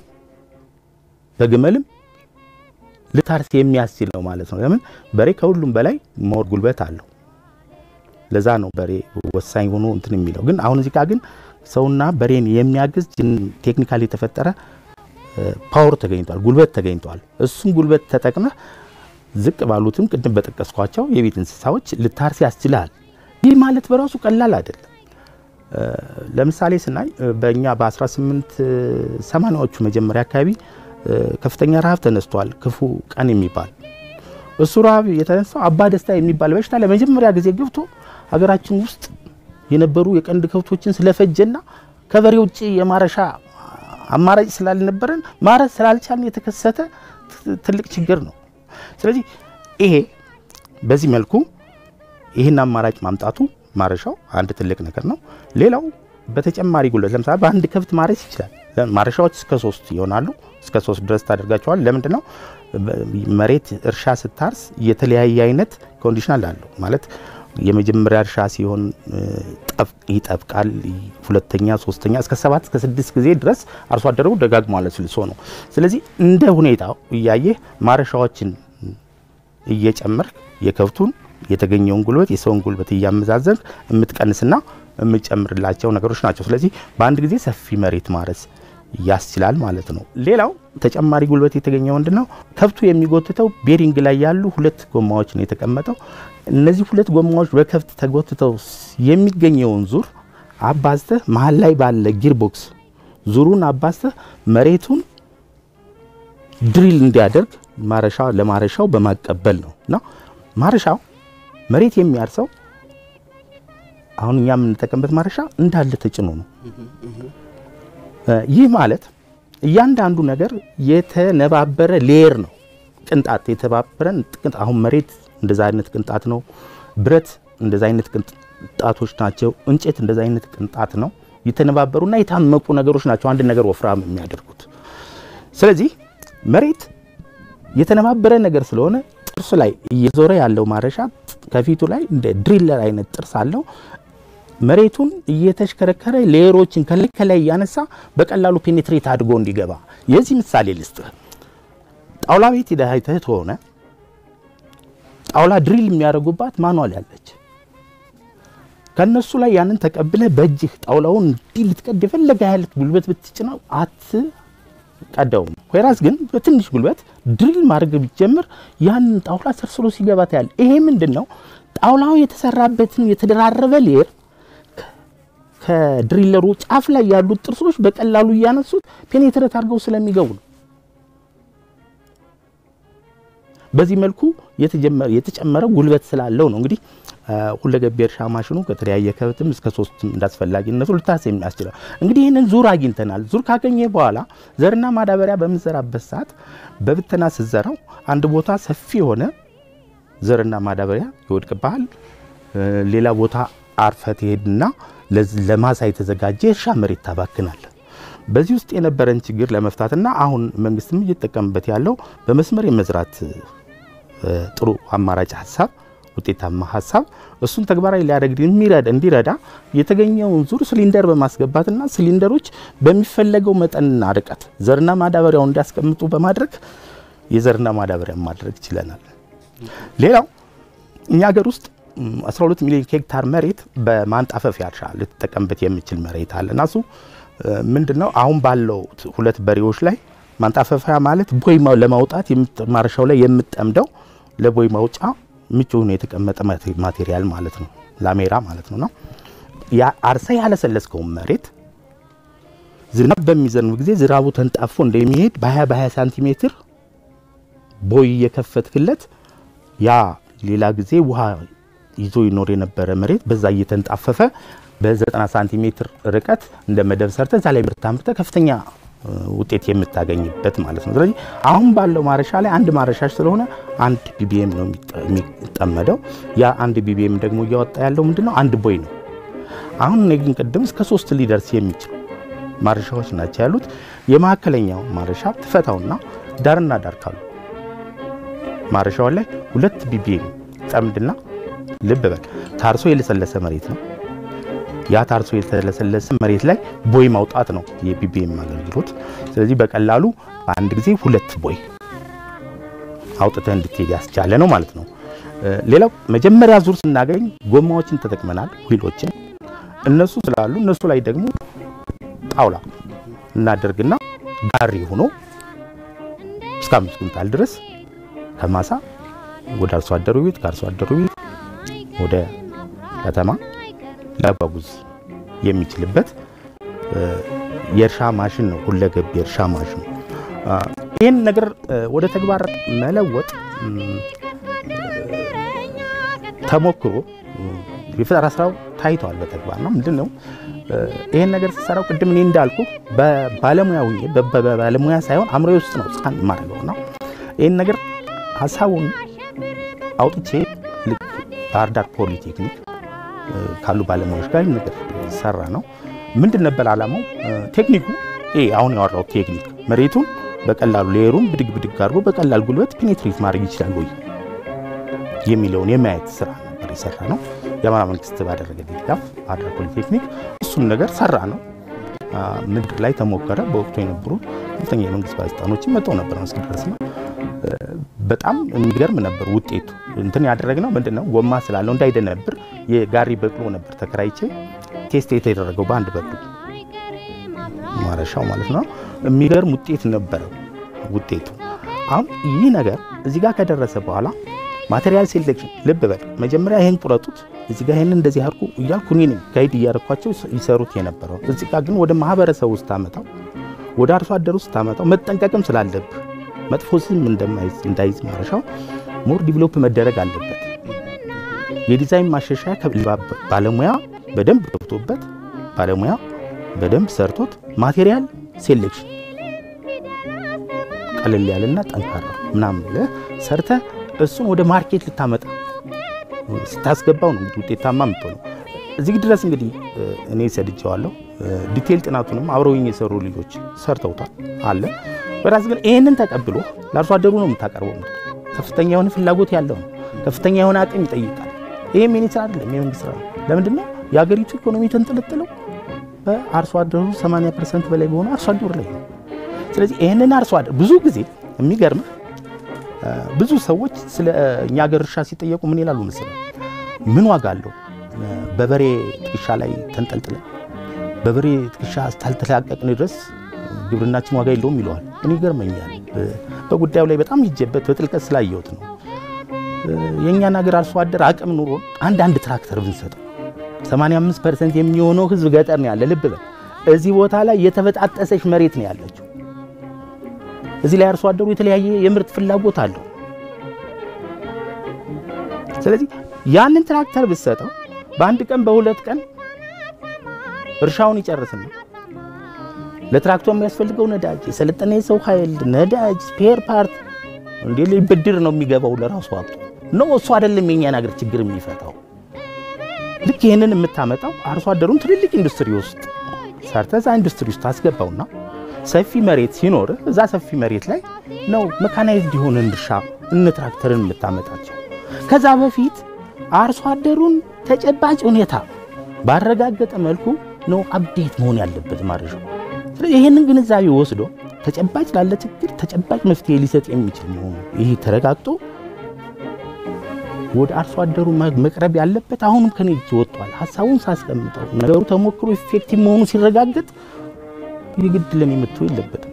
በግመልም ልታርስ የሚያስችል ነው ማለት ነው ለምን በሬ ከሁሉም በላይ ሞር ጉልበት አለው ለዛ ነው በሬ ወሳኝ ሆኖ እንትን የሚለው ግን አሁን እዚህ ጋር ግን ሰውና በሬን የሚያግዝ ቴክኒካሊ ተፈጠረ ፓወር ተገኝቷል ጉልበት ተገኝቷል እሱም ጉልበት ተጠቅመ ዝቅ ባሉትም ቅድም በተቀስኳቸው የቤት እንስሳዎች ልታርስ ያስችላል ይህ ማለት በራሱ ቀላል አይደለም ለምሳሌ ስናይ በእኛ በ1880ዎቹ መጀመሪያ አካባቢ ከፍተኛ ረሃብ ተነስቷል ክፉ ቀን የሚባል እሱ ረሃብ የተነሳው አባ ደስታ የሚባል በሽታ ለመጀመሪያ ጊዜ ገብቶ ሀገራችን ውስጥ የነበሩ የቀንድ ከብቶችን ስለፈጀና ከበሬ ውጪ የማረሻ አማራጭ ስላልነበረን ማረስ ስላልቻልን የተከሰተ ትልቅ ችግር ነው ስለዚህ ይሄ በዚህ መልኩ ይሄን አማራጭ ማምጣቱ ማረሻው አንድ ትልቅ ነገር ነው ሌላው በተጨማሪ ጉልበት ለምሳሌ በአንድ ከብት ማረስ ይችላል ማረሻዎች እስከ 3 ይሆናሉ እስከ 3 ድረስ ታደርጋቸዋል ለምንድን ነው መሬት እርሻ ስታርስ የተለያየ አይነት ኮንዲሽን አለው ማለት የመጀመሪያ እርሻ ሲሆን ይጠብቃል ሁለተኛ ሶስተኛ እስከ 7 እስከ 6 ጊዜ ድረስ አርሶ አደሩ ደጋግሞ አለስልሶ ነው ስለዚህ እንደ ሁኔታው ያየ ማረሻዎችን እየጨመር የከብቱን የተገኘውን ጉልበት የሰውን ጉልበት እያመዛዘን የምትቀንስና የምትጨምርላቸው ነገሮች ናቸው ስለዚህ በአንድ ጊዜ ሰፊ መሬት ማረስ ያስችላል ማለት ነው ሌላው ተጨማሪ ጉልበት የተገኘው ምንድነው ከብቱ የሚጎትተው ቤሪንግ ላይ ያሉ ሁለት ጎማዎች ነው የተቀመጠው እነዚህ ሁለት ጎማዎች በከብት ተጎትተው የሚገኘውን ዙር አባዝተ መሃል ላይ ባለ ጊር ቦክስ ዙሩን አባዝተ መሬቱን ድሪል እንዲያደርግ ማረሻ ለማረሻው በማቀበል ነውና ማረሻው መሬት የሚያርሰው አሁን እኛ የምንጠቀምበት ማረሻ እንዳለ ተጭኖ ነው ይህ ማለት እያንዳንዱ ነገር የተነባበረ ሌየር ነው ቅንጣት የተባበረን አሁን መሬት እንደዛ አይነት ቅንጣት ነው ብረት እንደዛ አይነት ቅንጣቶች ናቸው እንጨት እንደዛ አይነት ቅንጣት ነው የተነባበሩና የታመቁ ነገሮች ናቸው አንድ ነገር ወፍራም የሚያደርጉት ስለዚህ መሬት የተነባበረ ነገር ስለሆነ ጥርስ ላይ እየዞረ ያለው ማረሻ ከፊቱ ላይ እንደ ድሪለር አይነት ጥርስ አለው መሬቱን እየተሽከረከረ ሌየሮችን ከላይ ያነሳ በቀላሉ ፔኔትሬት አድርጎ እንዲገባ የዚህ ምሳሌ ልስጥ ጣውላ ቤት ይደሃይተህ ሆነ ጣውላ ድሪል የሚያደርጉባት ማኑዋል ያለች ከነሱ ላይ ያንን ተቀብለ በእጅህ ጣውላውን ዲል ልትቀድ የፈለገ ያህል ጉልበት ብትጭነው ቀደው ወይራስ ግን በትንሽ ጉልበት ድሪል ማድረግ ቢጀምር ያን ጣውላ ሰርስሮ ሲገባ ታያል ይሄ ምንድነው ጣውላው የተሰራበትን የተደራረበ ሌየር ከድሪለሩ ጫፍ ላይ ያሉት ጥርሶች በቀላሉ ያነሱት ፔኔትሬት አድርገው ስለሚገቡ ነው በዚህ መልኩ የተጨመረ ጉልበት ስላለው ነው እንግዲህ ሁለገብ እርሻ ማሽኑ ከተለያየ ከብትም እስከ 3 እንዳስፈላጊነቱ ልታስ የሚያስችለው እንግዲህ ይሄንን ዙር አግኝተናል ዙር ካገኘ በኋላ ዘርና ማዳበሪያ በመዘራበት ሰዓት በብተና ስዘራው አንድ ቦታ ሰፊ ሆነ ዘርና ማዳበሪያ ይወድቅባል ሌላ ቦታ አርፈት ሄድና ለማሳ የተዘጋጀ እርሻ መሬት ታባክናል በዚህ ውስጥ የነበረን ችግር ለመፍታትና አሁን መንግስትም እየተጠቀመበት ያለው በመስመር የመዝራት ጥሩ አማራጭ ሐሳብ ውጤታማ ሐሳብ እሱን ተግባራዊ ሊያደርግ እንዲረዳ የተገኘውን ዙር ሲሊንደር በማስገባትና ሲሊንደሮች በሚፈለገው መጠንና ርቀት ዘርና ማዳበሪያውን እንዲያስቀምጡ በማድረግ የዘርና ማዳበሪያ ማድረግ ይችላል ሌላው እኛ ሀገር ውስጥ 12 ሚሊዮን ሄክታር መሬት በማንጣፈፍ ያርሻ ልትጠቀምበት የሚችል መሬት አለና እሱ ምንድነው አሁን ባለው ሁለት በሬዎች ላይ ማንጣፈፊያ ማለት ቦይማው ለማውጣት ማረሻው ላይ የምትጠምደው ለቦይ ማውጫ ምቹ ሆኖ የተቀመጠ ማቴሪያል ማለት ነው ላሜራ ማለት ነውና ያ አርሰ ያለሰለስከው መሬት ዝናብ በሚዘንብ ጊዜ ዝራቡ ተንጣፎ እንደሚሄድ በ20 ሳንቲሜትር ቦይ የከፈትክለት ያ ሌላ ጊዜ ውሃ ይዞ ይኖር የነበረ መሬት በዛ እየተንጣፈፈ በ90 ሳንቲሜትር ርቀት እንደ መደብ ሰርተ ዛሬ ምርታምርተ ከፍተኛ ውጤት የምታገኝበት ማለት ነው ስለዚህ አሁን ባለው ማረሻ ላይ አንድ ማረሻሽ ስለሆነ አንድ ቢቢኤም ነው የሚጠመደው ያ አንድ ቢቢኤም ደግሞ ያወጣ ያለው ምንድነው አንድ ቦይ ነው አሁን እኔ ግን ቀደም እስከ 3 ሊደርስ የሚችል ማረሻዎች ናቸው ያሉት። የማከለኛው ማረሻ ትፈታውና ዳርና ዳር ካሉ ማረሻው ላይ 2 ቢቢኤም ጠምድና ልብ በል ታርሶ የለሰለሰ መሬት ነው። ያ ታርሶ የለሰለሰ መሬት ላይ ቦይ ማውጣት ነው የቢቢኤም አገልግሎት። ስለዚህ በቀላሉ በአንድ ጊዜ 2 ቦይ አውጥተህ እንድትሄድ ያስቻለ ነው ማለት ነው። ሌላው መጀመሪያ ዙር ስናገኝ ጎማዎችን ተጠቅመናል፣ ዊሎችን እነሱ ስላሉ እነሱ ላይ ደግሞ ጣውላ እናደርግና ጋሪ ሆኖ እስከ 5 ኩንታል ድረስ ከማሳ ወደ አርሶ አደሩ ቤት ከአርሶ አደሩ ቤት ወደ ከተማ ሊያጓጉዝ የሚችልበት የእርሻ ማሽን ነው። ሁለገብ የእርሻ ማሽን። ይህን ነገር ወደ ተግባር መለወጥ ተሞክሮ የፈጠራ ስራው ታይቷል በተግባር ነው። ምንድነው ይሄን ነገር ሲሰራው ቅድም እኔ እንዳልኩ በባለሙያው በባለሙያ ሳይሆን አምሮዬ ውስጥ ነው ስካን ማድረግና ይሄን ነገር ሐሳቡን አውጥቼ ልክ ባህር ዳር ፖሊቴክኒክ ካሉ ባለሙያዎች ጋር ነገር ሰራ ነው። ምንድን ነበር ዓላማው? ቴክኒኩ አሁን ያወራው ቴክኒክ መሬቱን በቀላሉ ሌየሩን ብድግ አድርጎ በቀላል ጉልበት ፔኔትሬት ማድረግ ይችላል ወይ የሚለውን የማየት ስራ ነበር የሰራ ነው። የአማራ መንግስት ባደረገ ድጋፍ ባህር ዳር ፖሊቴክኒክ እሱን ነገር ሰራ ነው። ምድር ላይ ተሞከረ። በወቅቱ የነበሩ ከፍተኛ የመንግስት ባለስልጣኖች መጥተው ነበር መስከረም። በጣም የሚገርም ነበር ውጤቱ። እንትን ያደረግነው ምንድነው ጎማ ስላለው እንዳይደነብር የጋሪ በቅሎ ነበር ተከራይቼ ቴስት የተደረገው በአንድ በቅሎ ማረሻው ማለት ነው። የሚገርም ውጤት ነበር ውጤቱ። አሁን ይህ ነገር እዚህ ጋር ከደረሰ በኋላ ማቴሪያል ሴሌክሽን ልብ በል መጀመሪያ ይሄን ቁረጡት እዚህ ጋር ይሄን እንደዚህ አርኩ እያልኩ እኔ ጋይድ እያረኳቸው ይሰሩት የነበረው እዚህ ጋር ግን ወደ ማህበረሰብ ውስጥ ታመጣው ወደ አርሶ አደር ውስጥ ታመጣው መጠንቀቅም ስላለብ መጥፎ ስም እንዳይዝ ማረሻው ሞር ዲቨሎፕ መደረግ አለበት። የዲዛይን ማሻሻያ ባለሙያ በደንብ ገብቶበት ባለሙያ በደንብ ሰርቶት ማቴሪያል ሴሌክሽን ቀለል ያለና ጠንካራ ምናምን ለሰርተ እሱን ወደ ማርኬት ልታመጣ ስታስገባው ነው እንግዲህ ውጤታማ የምትሆነው። እዚህ ድረስ እንግዲህ እኔ ሰድጄዋለሁ። ዲቴል ጥናቱንም አብረውኝ የሰሩ ልጆች ሰርተውታል አለ። በራስ ግን ይሄንን ተቀብሎ ለአርሶ አደሩ ነው የምታቀርበው። ከፍተኛ የሆነ ፍላጎት ያለው ነው። ከፍተኛ የሆነ አቅም ይጠይቃል። ይሄ ሚኒስትር አይደለም የመንግስት ስራ ነው። ለምንድን ነው የሀገሪቱ ኢኮኖሚ ተንጠለጠለው በአርሶ አደሩ 80% በላይ በሆነ አርሶ አደሩ ላይ ነው። ስለዚህ ይሄንን አርሶ አደር ብዙ ጊዜ የሚገርም ብዙ ሰዎች ስለ እኛ ሀገር እርሻ ሲጠየቁ ምን ይላሉ መሰለህ? ምን ዋጋ አለው በበሬ ትከሻ ላይ ተንጠልጥለ በበሬ ትከሻ እስካልተላቀቅን ድረስ ግብርናችን ዋጋ የለውም ይለዋል። እኔ ይገርመኛል። በጉዳዩ ላይ በጣም ይጀበት በጥልቀት ስላየሁት ነው። የኛን ሀገር አርሶ አደር አቅም ኑሮ አንድ ትራክተር ብንሰጠው 85% የሚሆነው ህዝብ ገጠር ነው ያለ። ልብ በል እዚህ ቦታ ላይ የተበጣጠሰች መሬት ነው ያለችው። እዚህ ላይ አርሶ አደሩ የተለያየ የምርት ፍላጎት አለው። ስለዚህ ያንን ትራክተር ብትሰጠው በአንድ ቀን በሁለት ቀን እርሻውን ይጨርስና ለትራክተሩ የሚያስፈልገው ነዳጅ፣ የሰለጠነ የሰው ኃይል፣ ነዳጅ፣ ስፔር ፓርት እንዴ ሊበድር ነው የሚገባው ለራሱ ሀብቱ ነው። እሱ አይደለም የኛን ሀገር ችግር የሚፈታው። ልክ ይሄንን የምታመጣው አርሶ አደሩን ትልልቅ ኢንዱስትሪ ውስጥ ሰርተዛ ኢንዱስትሪ ውስጥ አስገባውና ሰፊ መሬት ሲኖር እዛ ሰፊ መሬት ላይ ነው መካናይዝድ የሆነ እርሻ እነ ትራክተርን የምታመጣቸው። ከዛ በፊት አርሶ አደሩን ተጨባጭ ሁኔታ ባረጋገጠ መልኩ ነው አፕዴት መሆን ያለበት ማረሻው። ስለዚህ ይሄንን ግንዛቤ ወስዶ ተጨባጭ ላለ ችግር ተጨባጭ መፍትሄ ሊሰጥ የሚችል ነው ይሄ ተረጋግጦ ወደ አርሶ አደሩ መቅረብ ያለበት አሁንም ከኔ ይወጣል። ሐሳቡን ሳስቀምጠው ነገሩ ተሞክሮ ኢፌክቲቭ መሆኑ ሲረጋገጥ ይግድ ለኔ መጥቶ ይለበጥ።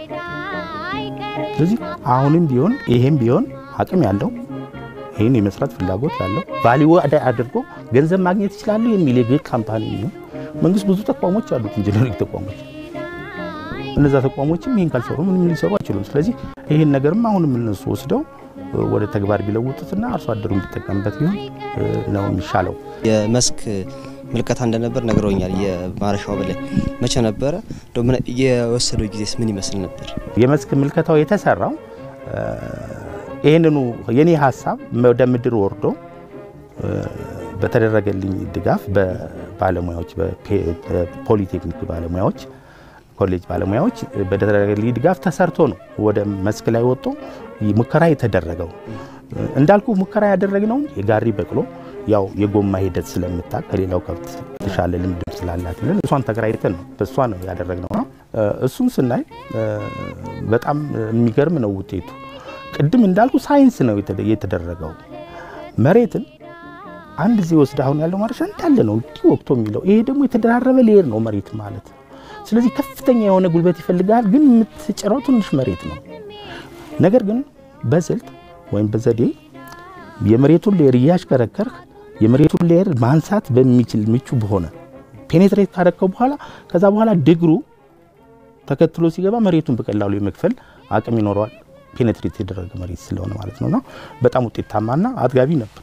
ስለዚህ አሁንም ቢሆን ይሄም ቢሆን አቅም ያለው ይሄን የመስራት ፍላጎት ያለው ቫልዩ አድርጎ ገንዘብ ማግኘት ይችላል የሚል የግል ካምፓኒ ነው። መንግስት ብዙ ተቋሞች አሉት ኢንጂነሪንግ ተቋሞች። እነዛ ተቋሞችም ይሄን ካልሰሩ ምንም ሊሰሩ አይችሉም። ስለዚህ ይሄን ነገርም አሁንም እነሱ ወስደው ወደ ተግባር ቢለውጡትና አርሶ አደሩ እንዲጠቀምበት ቢሆን ነው የሚሻለው። የመስክ ምልከታ እንደነበር ነግረውኛል። የማረሻው በላይ መቼ ነበር? ደሞ የወሰደው ጊዜስ ምን ይመስል ነበር? የመስክ ምልከታው የተሰራው ይሄንኑ የኔ ሐሳብ ወደ ምድር ወርዶ በተደረገልኝ ድጋፍ በባለሙያዎች በፖሊቴክኒክ ባለሙያዎች ኮሌጅ ባለሙያዎች በተደረገልኝ ድጋፍ ተሰርቶ ነው ወደ መስክ ላይ ወጥቶ ሙከራ የተደረገው። እንዳልኩ ሙከራ ያደረግነው የጋሪ በቅሎ ያው የጎማ ሂደት ስለምታቅ ከሌላው ከብት ተሻለ ልምድ ስላላት ብለን እሷን ተከራይተን ነው በእሷ ነው ያደረግነው። እሱን ስናይ በጣም የሚገርም ነው ውጤቱ። ቅድም እንዳልኩ ሳይንስ ነው የተደረገው። መሬትን አንድ ዚህ ወስደ አሁን ያለው ማረሻ እንዳለ ነው ወቅቶ የሚለው። ይሄ ደግሞ የተደራረበ ሌየር ነው መሬት ማለት። ስለዚህ ከፍተኛ የሆነ ጉልበት ይፈልጋል፣ ግን የምትጨረው ትንሽ መሬት ነው። ነገር ግን በስልት ወይም በዘዴ የመሬቱን ሌየር ያሽከረከርክ የመሬቱን ሌየር ማንሳት በሚችል ምቹ በሆነ ፔኔትሬት ካደረከው በኋላ ከዛ በኋላ ድግሩ ተከትሎ ሲገባ መሬቱን በቀላሉ የመክፈል አቅም ይኖረዋል። ፔኔትሬት የተደረገ መሬት ስለሆነ ማለት ነውና በጣም ውጤታማና አጥጋቢ ነበር።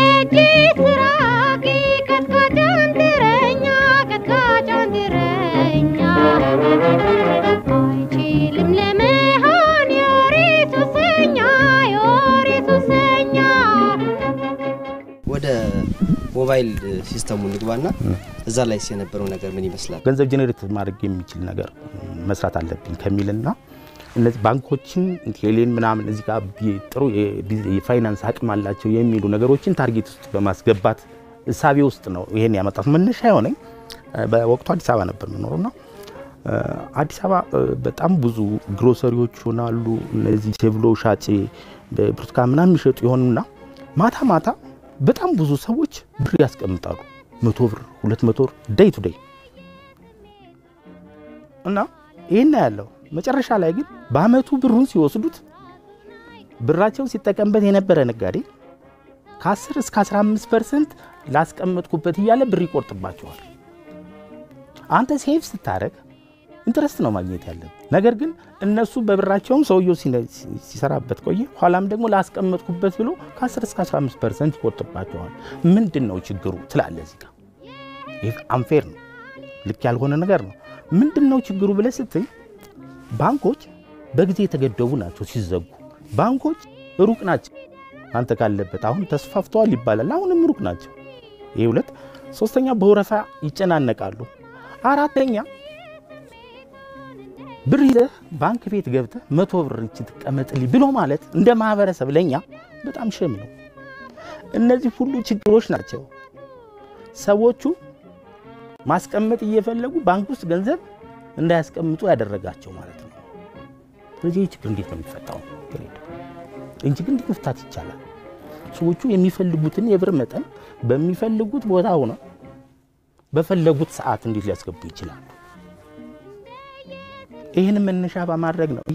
ወደ ሞባይል ሲስተሙ ንግባና እዛ ላይ የነበረው ነገር ምን ይመስላል? ገንዘብ ጄኔሬት ማድረግ የሚችል ነገር መስራት አለብኝ ከሚልና እነዚህ ባንኮችን ቴሌን ምናምን እዚህ ጋር ጥሩ የፋይናንስ አቅም አላቸው የሚሉ ነገሮችን ታርጌት ውስጥ በማስገባት እሳቤ ውስጥ ነው ይሄን ያመጣት። መነሻ የሆነኝ በወቅቱ አዲስ አበባ ነበር የምኖረውና አዲስ አበባ በጣም ብዙ ግሮሰሪዎች ሆናሉ። እነዚህ ሴቭሎ ሻጬ ብርቱካን ምናምን የሚሸጡ ይሆኑና ማታ ማታ በጣም ብዙ ሰዎች ብር ያስቀምጣሉ 100 ብር 200 ብር ዴይ ቱ ዴይ እና ይሄን ያለው መጨረሻ ላይ ግን በአመቱ ብሩን ሲወስዱት ብራቸው ሲጠቀምበት የነበረ ነጋዴ ከ10 እስከ 15% ላስቀመጥኩበት ይያለ ብር ይቆርጥባቸዋል። አንተ ሴቭ ስታረግ ኢንትረስት ነው ማግኘት ያለብህ። ነገር ግን እነሱ በብራቸውም ሰውየው ሲሰራበት ቆየ ኋላም ደግሞ ላስቀመጥኩበት ብሎ ከ10 እስከ 15% ይቆርጥባቸዋል። ምንድነው ችግሩ ትላለህ? እዚህ ጋር ይሄ አንፌር ነው፣ ልክ ያልሆነ ነገር ነው። ምንድነው ችግሩ ብለህ ስትይ ባንኮች በጊዜ የተገደቡ ናቸው። ሲዘጉ ባንኮች ሩቅ ናቸው። አንተ ካለበት አሁን ተስፋፍተዋል ይባላል፣ አሁንም ሩቅ ናቸው። ይሄ ሁለት። ሶስተኛ በወረፋ ይጨናነቃሉ። አራተኛ ብር ይዘህ ባንክ ቤት ገብተህ 100 ብር ትቀመጥልኝ ብሎ ማለት እንደ ማህበረሰብ ለኛ በጣም ሸም ነው። እነዚህ ሁሉ ችግሮች ናቸው ሰዎቹ ማስቀመጥ እየፈለጉ ባንክ ውስጥ ገንዘብ እንዳያስቀምጡ ያደረጋቸው ማለት ነው። ስለዚህ ችግር እንዴት ነው የሚፈታው? እንጂ ግን መፍታት ይቻላል። ሰዎቹ የሚፈልጉትን የብር መጠን በሚፈልጉት ቦታ ሆነው በፈለጉት ሰዓት እንዴት ሊያስገቡ ይችላሉ? ይሄን መነሻ በማድረግ ነው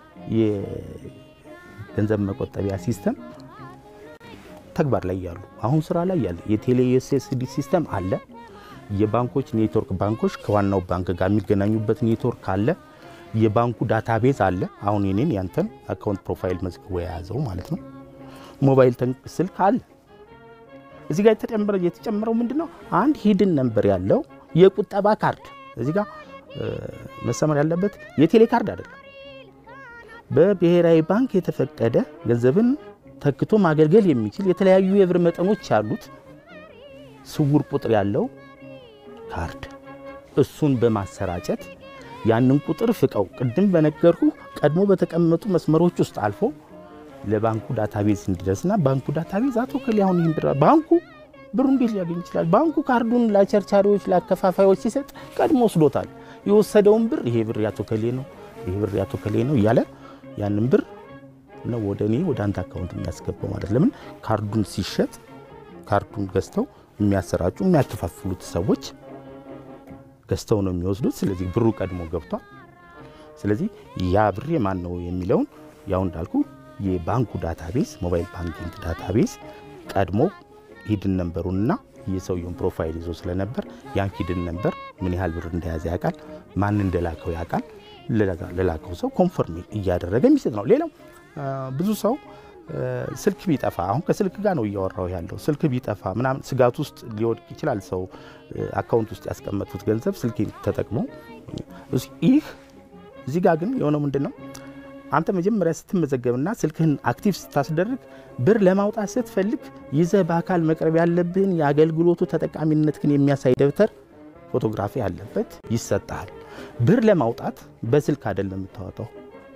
የገንዘብ መቆጠቢያ ሲስተም ተግባር ላይ ያሉ አሁን ስራ ላይ ያለ የቴሌ ኤስኤስዲ ሲስተም አለ። የባንኮች ኔትወርክ ባንኮች ከዋናው ባንክ ጋር የሚገናኙበት ኔትወርክ አለ። የባንኩ ዳታቤዝ አለ። አሁን የኔን ያንተን አካውንት ፕሮፋይል መዝግቦ የያዘው ማለት ነው። ሞባይል ስልክ አለ። እዚህ ጋር የተጨመረው ምንድነው? አንድ ሂድን ነምበር ያለው የቁጠባ ካርድ እዚህ ጋር መሰመር ያለበት የቴሌ ካርድ አይደለም። በብሔራዊ ባንክ የተፈቀደ ገንዘብን ተክቶ ማገልገል የሚችል የተለያዩ የብር መጠኖች ያሉት ስውር ቁጥር ያለው ካርድ እሱን በማሰራጨት ያንን ቁጥር ፍቀው ቅድም በነገርኩ ቀድሞ በተቀመጡ መስመሮች ውስጥ አልፎ ለባንኩ ዳታቤዝ እንዲደርስና ባንኩ ዳታቤዝ አቶ ከሊያውን ይንድራ ባንኩ ብሩን ቢል ያገኝ ይችላል። ባንኩ ካርዱን ለቸርቻሪዎች ለአከፋፋዮች ሲሰጥ ቀድሞ ወስዶታል። የወሰደውን ብር ይሄ ብር ያቶ ከሌ ነው ይሄ ብር ያቶ ከሌ ነው ያለ ያንን ብር ነው ወደኔ ወደ አንተ አካውንት የሚያስገባው ማለት። ለምን ካርዱን ሲሸጥ ካርዱን ገዝተው የሚያሰራጩ የሚያከፋፍሉት ሰዎች ገዝተው ነው የሚወስዱት። ስለዚህ ብሩ ቀድሞ ገብቷል። ስለዚህ ያ ብር የማን ነው የሚለውን ያው እንዳልኩ የባንኩ ዳታቤዝ ሞባይል ባንኪንግ ዳታቤዝ ቀድሞ ሂድን ነምበሩንና የሰውየውን ፕሮፋይል ይዞ ስለነበር ያን ሂድን ነምበር ምን ያህል ብር እንደያዘ ያውቃል፣ ማን እንደላከው ያውቃል። ለላከው ሰው ኮንፈርም እያደረገ የሚሰጥ ነው። ሌላው ብዙ ሰው ስልክ ቢጠፋ አሁን ከስልክ ጋር ነው እያወራው ያለው። ስልክ ቢጠፋ ምናምን ስጋት ውስጥ ሊወድቅ ይችላል። ሰው አካውንት ውስጥ ያስቀመጡት ገንዘብ ስልክ ተጠቅሞ ይህ እዚህ ጋር ግን የሆነው ምንድነው አንተ መጀመሪያ ስትመዘገብና ስልክህን አክቲቭ ስታስደርግ ብር ለማውጣት ስትፈልግ ይዘህ በአካል መቅረብ ያለብህን የአገልግሎቱ ተጠቃሚነትህን የሚያሳይ ደብተር ፎቶግራፊ ያለበት ይሰጣል። ብር ለማውጣት በስልክ አይደለም የምታወጣው።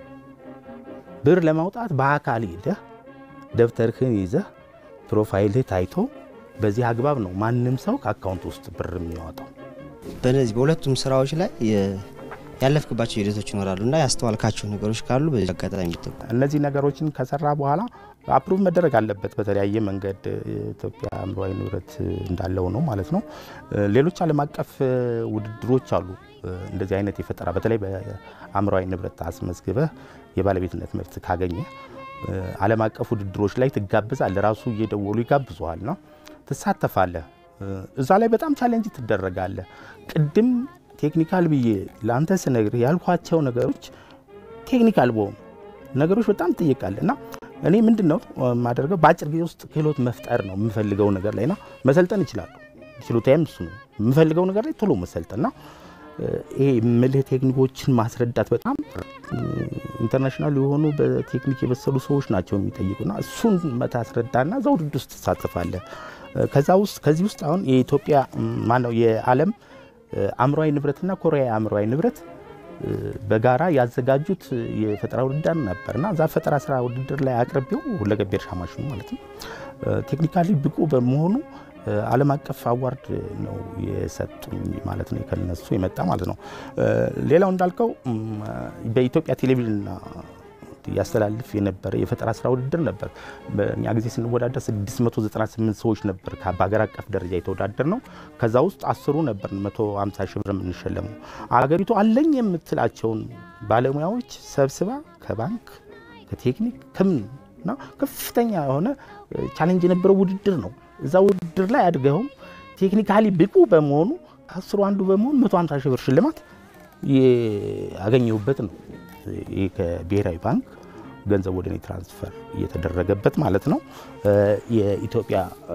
ብር ለማውጣት በአካል ሄደህ ደብተርህን ይዘህ ፕሮፋይልህ ታይቶ በዚህ አግባብ ነው ማንንም ሰው ከአካውንት ውስጥ ብር የሚያወጣው። በነዚህ በሁለቱም ስራዎች ላይ ያለፍክባቸው ሂደቶች ይኖራሉና ያስተዋልካቸው ነገሮች ካሉ በዚህ አጋጣሚ ይተው። እነዚህ ነገሮችን ከሰራ በኋላ አፕሩቭ መደረግ አለበት በተለያየ መንገድ ኢትዮጵያ አእምሯዊ ንብረት እንዳለው ነው ማለት ነው። ሌሎች ዓለም አቀፍ ውድድሮች አሉ እንደዚህ አይነት የፈጠራ በተለይ በአእምሯዊ ንብረት አስመዝግበህ የባለቤትነት መብት ካገኘ ዓለም አቀፍ ውድድሮች ላይ ትጋብዛለህ። ራሱ እየደወሉ ይጋብዙሃልና ትሳተፋለህ። እዛ ላይ በጣም ቻሌንጅ ትደረጋለህ። ቅድም ቴክኒካል ብዬ ላንተ ስነግር ያልኳቸው ነገሮች ቴክኒካል በሆኑ ነገሮች በጣም ትጠይቃለህና እኔ ምንድነው ማደርገው በአጭር ጊዜ ውስጥ ክህሎት መፍጠር ነው የምፈልገው ነገር ላይና መሰልጠን ይችላል። ችሎታዬም እሱ ነው የምፈልገው ነገር ላይ ቶሎ መሰልጠንና ይሄ ምልህ ቴክኒኮችን ማስረዳት በጣም ኢንተርናሽናል የሆኑ በቴክኒክ የበሰሉ ሰዎች ናቸው የሚጠይቁና እሱን መታስረዳና እዛው ውድድር ውስጥ ተሳትፋለህ። ከዚህ ውስጥ አሁን የኢትዮጵያ ማነው የዓለም አእምሯዊ ንብረትና ኮሪያ አእምሯዊ ንብረት በጋራ ያዘጋጁት የፈጠራ ውድድር ነበርና እዛ ፈጠራ ስራ ውድድር ላይ አቅርቤው ሁለገብ እርሻ ማሽኑ ማለት ነው ቴክኒካሊ ብቁ በመሆኑ ዓለም አቀፍ አዋርድ ነው የሰጡኝ ማለት ነው። ከነሱ የመጣ ማለት ነው። ሌላው እንዳልከው በኢትዮጵያ ቴሌቪዥን ያስተላልፍ የነበረ የፈጠራ ስራ ውድድር ነበር። በእኛ ጊዜ ስንወዳደር 698 ሰዎች ነበር በአገር አቀፍ ደረጃ የተወዳደር ነው። ከዛ ውስጥ 10ሩ ነበር 150 ሺህ ብር የምንሸለመው። አገሪቱ አለኝ የምትላቸውን ባለሙያዎች ሰብስባ ከባንክ ከቴክኒክ ከምና ከፍተኛ የሆነ ቻሌንጅ የነበረው ውድድር ነው። እዛ ውድድር ላይ አድገውም ቴክኒካሊ ብቁ በመሆኑ 10ሩ አንዱ በመሆን 150 ሺህ ብር ሽልማት ያገኘሁበት ነው። ከብሔራዊ ባንክ ገንዘብ ወደ እኔ ትራንስፈር እየተደረገበት ማለት ነው። የኢትዮጵያ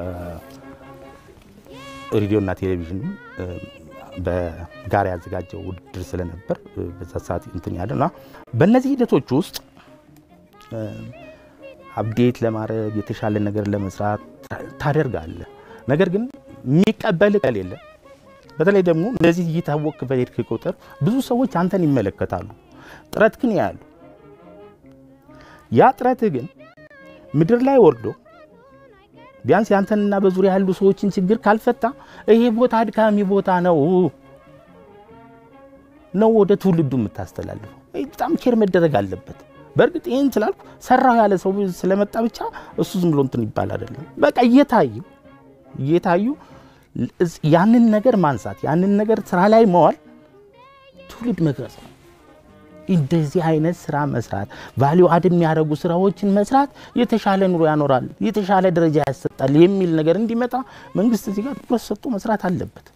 ሬዲዮና ቴሌቪዥን በጋራ ያዘጋጀው ውድድር ስለነበር በዛ ሰዓት እንትን ያለና በእነዚህ ሂደቶች ውስጥ አፕዴት ለማድረግ የተሻለ ነገር ለመስራት ታደርጋለህ። ነገር ግን የሚቀበል ከሌለ በተለይ ደግሞ እንደዚህ እየታወቅክ በሄድክ ቁጥር ብዙ ሰዎች አንተን ይመለከታሉ፣ ጥረት ግን ያያሉ። ያ ጥረት ግን ምድር ላይ ወርዶ ቢያንስ ያንተንና በዙሪያ ያሉ ሰዎችን ችግር ካልፈታ ይሄ ቦታ አድካሚ ቦታ ነው ወደ ትውልዱ የምታስተላልፈው። በጣም ኬር መደረግ አለበት። በእርግጥ ይሄን ስላልኩ ሰራው ያለ ሰው ስለመጣ ብቻ እሱ ዝም ብሎ እንትን ይባል አይደለም። በቃ እየታዩ ያንን ነገር ማንሳት ያንን ነገር ስራ ላይ መዋል ትውልድ መቅረጽ ነው። እንደዚህ አይነት ስራ መስራት ቫልዩ አድ የሚያደርጉ ስራዎችን መስራት የተሻለ ኑሮ ያኖራል፣ የተሻለ ደረጃ ያሰጣል የሚል ነገር እንዲመጣ መንግስት እዚህ ጋር ትኩረት ሰጥቶ መስራት አለበት።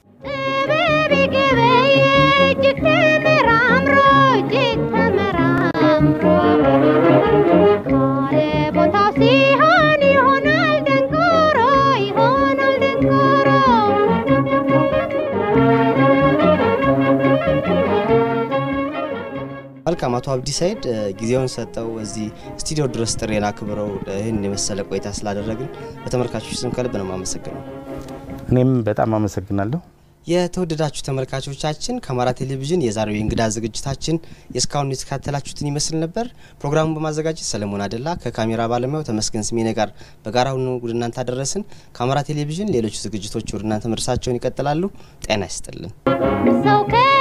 መልካም አቶ አብዲ ሰይድ ጊዜውን ሰጠው እዚህ ስቱዲዮ ድረስ ጥሬና ክብረው ይሄን የመሰለ ቆይታ ስላደረግን በተመልካቾች ስም ከልብ ነው ማመሰግነው። እኔም በጣም አመሰግናለሁ። የተወደዳችሁ ተመልካቾቻችን ከአማራ ቴሌቪዥን የዛሬው የእንግዳ ዝግጅታችን የስካውን የተከታተላችሁትን ይመስል ነበር። ፕሮግራሙን በማዘጋጀት ሰለሞን አደላ ከካሜራ ባለሙያው ተመስገን ስሜኔ ጋር በጋራ ሆነን ወደ እናንተ አደረስን። ከአማራ ቴሌቪዥን ሌሎች ዝግጅቶች ወደ እናንተ መድረሳቸውን ይቀጥላሉ። ጤና ይስጥልን።